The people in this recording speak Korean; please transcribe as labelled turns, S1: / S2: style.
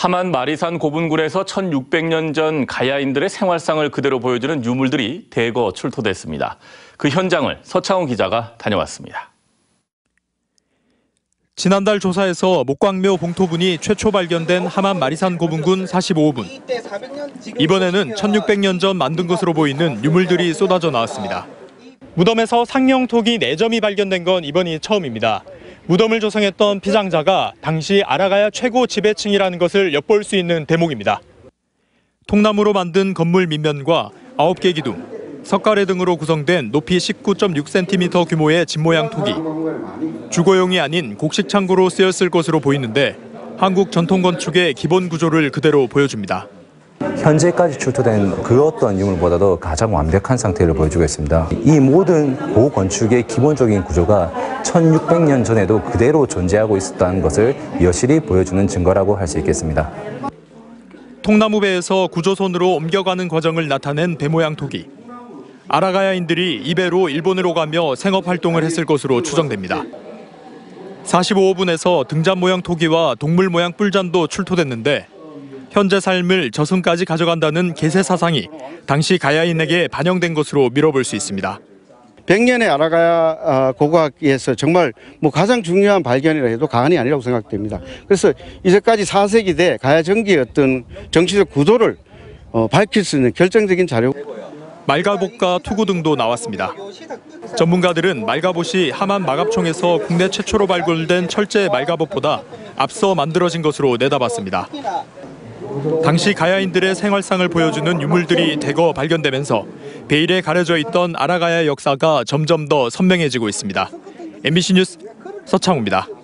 S1: 함안 마리산 고분군에서 1600년 전 가야인들의 생활상을 그대로 보여주는 유물들이 대거 출토됐습니다. 그 현장을 서창훈 기자가 다녀왔습니다.
S2: 지난달 조사에서 목광묘 봉토분이 최초 발견된 함안 마리산 고분군 45분. 이번에는 1600년 전 만든 것으로 보이는 유물들이 쏟아져 나왔습니다. 무덤에서 상령토기 4점이 발견된 건 이번이 처음입니다. 무덤을 조성했던 피장자가 당시 아라가야 최고 지배층이라는 것을 엿볼 수 있는 대목입니다. 통나무로 만든 건물 밑면과 9개 기둥, 석가래 등으로 구성된 높이 19.6cm 규모의 집모양 토기. 주거용이 아닌 곡식 창고로 쓰였을 것으로 보이는데 한국 전통 건축의 기본 구조를 그대로 보여줍니다.
S3: 현재까지 출토된 그 어떤 유물보다도 가장 완벽한 상태를 보여주고 있습니다. 이 모든 고건축의 기본적인 구조가 1600년 전에도 그대로 존재하고 있었다는 것을 여실히 보여주는 증거라고 할 수 있겠습니다.
S2: 통나무배에서 구조선으로 옮겨가는 과정을 나타낸 배 모양 토기. 아라가야인들이 이 배로 일본으로 가며 생업활동을 했을 것으로 추정됩니다. 45호분에서 등잔 모양 토기와 동물 모양 뿔잔도 출토됐는데 현재 삶을 저승까지 가져간다는 계세 사상이 당시 가야인에게 반영된 것으로 미뤄볼 수 있습니다.
S4: 100년의 아라가야 고고학에서 정말 가장 중요한 발견이라 해도 과언이 아니라고 생각됩니다. 그래서 이제까지 4세기 대 가야 전기의 어떤 정치적 구도를 밝힐 수 있는 결정적인 자료.
S2: 말가봇과 투구 등도 나왔습니다. 전문가들은 말가봇이 함안 마갑총에서 국내 최초로 발굴된 철제 말가봇보다 앞서 만들어진 것으로 내다봤습니다. 당시 가야인들의 생활상을 보여주는 유물들이 대거 발견되면서 베일에 가려져 있던 아라가야 역사가 점점 더 선명해지고 있습니다. MBC 뉴스 서창우입니다.